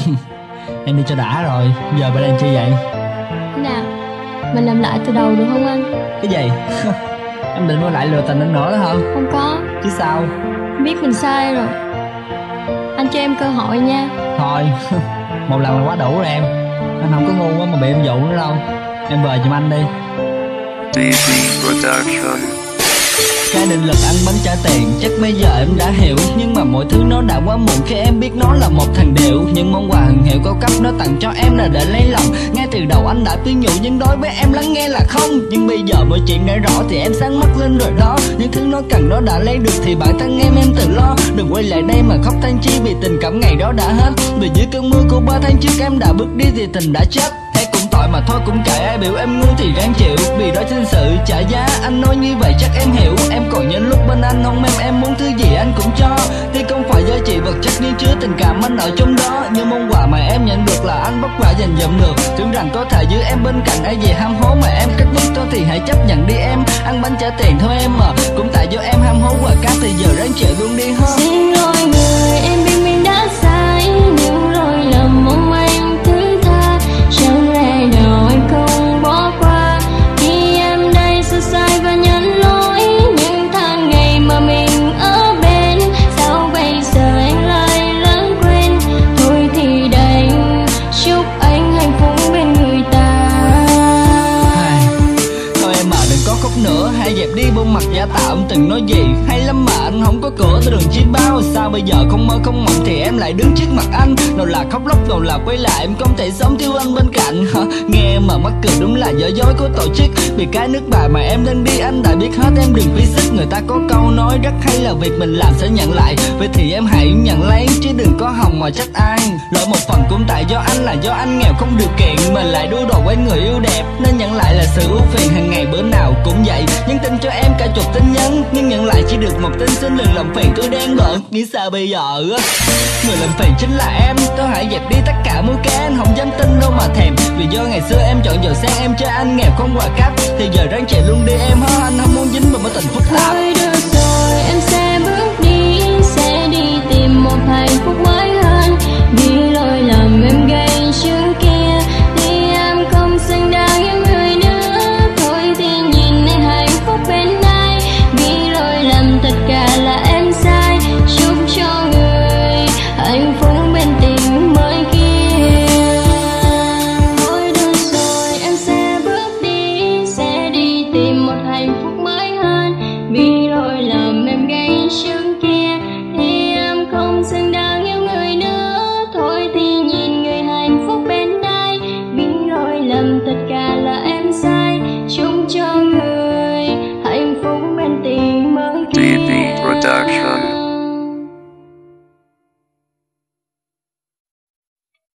Em đi cho đã rồi, giờ bà đang chi vậy? Thế nào, mình làm lại từ đầu được không anh? Cái gì? Em định quay lại lừa tình anh nữa đó hả? Không có. Chứ sao? Biết mình sai rồi, anh cho em cơ hội nha. Thôi, một lần là quá đủ rồi em. Anh không có ngu quá mà bị em dụ nữa đâu. Em về giùm anh đi. Cái định lực ăn bánh trả tiền chắc bây giờ em đã hiểu, nhưng mà mọi thứ nó đã quá muộn khi em biết nó là một thằng điệu. Những món quà huyền hiệu cao cấp nó tặng cho em là để lấy lòng. Ngay từ đầu anh đã khuyên nhủ nhưng đối với em lắng nghe là không. Nhưng bây giờ mọi chuyện đã rõ thì em sáng mắt lên rồi đó. Những thứ nó cần nó đã lấy được thì bản thân em tự lo. Đừng quay lại đây mà khóc than chi vì tình cảm ngày đó đã hết. Vì dưới cơn mưa của 3 tháng trước em đã bước đi thì tình đã chết. Cũng tội mà thôi cũng kệ, ai biểu em ngu thì ráng chịu. Vì đó chính sự trả giá, anh nói như vậy chắc em hiểu. Em còn nhớ lúc bên anh không em muốn thứ gì anh cũng cho. Thì không phải giá trị vật chất nhưng chứa tình cảm anh ở trong đó. Như món quà mà em nhận được là anh vất vả dành dụm được. Tưởng rằng có thể giữ em bên cạnh, ai về ham hố mà em cắt bước thôi thì hãy chấp nhận đi em. Ăn bánh trả tiền thôi em mà, cũng tại do em ham hố quà cáp thì giờ ráng chịu luôn đi ha. Xin lỗi người em biết mình đã sai, nhưng lỗi lầm mong anh thứ tha. Chẳng lẽ nào anh không bỏ qua khi em đây sơ sai và nhận lỗi. Những tháng ngày mà mình ở bên, sao bây giờ anh lại lãng quên. Thôi thì đành chúc anh hạnh phúc bên người ta. Thôi em mà đừng có khóc nữa, hãy dẹp đi bộ mặt giả tạo em từng nói gì. Hay lắm mà anh không có cửa tới đường chi bao. Sao bây giờ không mơ không mộng thì em lại đứng trước mặt anh. Nào là khóc lóc, nào là quay lại, em không thể sống thiếu anh bên cạnh hả? Nghe mà mắc cười đúng là dở dối của tổ chức. Vì cái nước bài mà em đang đi anh đã biết hết, em đừng phí sức. Người ta có câu nói rất hay là việc mình làm sẽ nhận lại. Vậy thì em hãy nhận lấy chứ đừng có hòng mà trách ai. Lỗi một phần cũng tại do anh, là do anh nghèo không điều kiện mà lại đua đòi quen người yêu đẹp, nên nhận lại là sự ưu phiền. Hàng ngày bữa nào cũng vậy, nhắn tin cho em cả chục tin nhắn, nhưng nhận lại chỉ được một tin xin đừng làm phiền tôi đang bận. Nghĩ sao bây giờ? Người làm phiền chính là em. Tôi hãy dẹp đi tất cả mối cá, anh không dám tin đâu mà thèm. Vì do ngày xưa em chọn giàu sang, em cho anh nghèo không quà cáp, thì giờ ráng chạy luôn đi em ha. Anh không muốn dính vào mối tình phức tạp.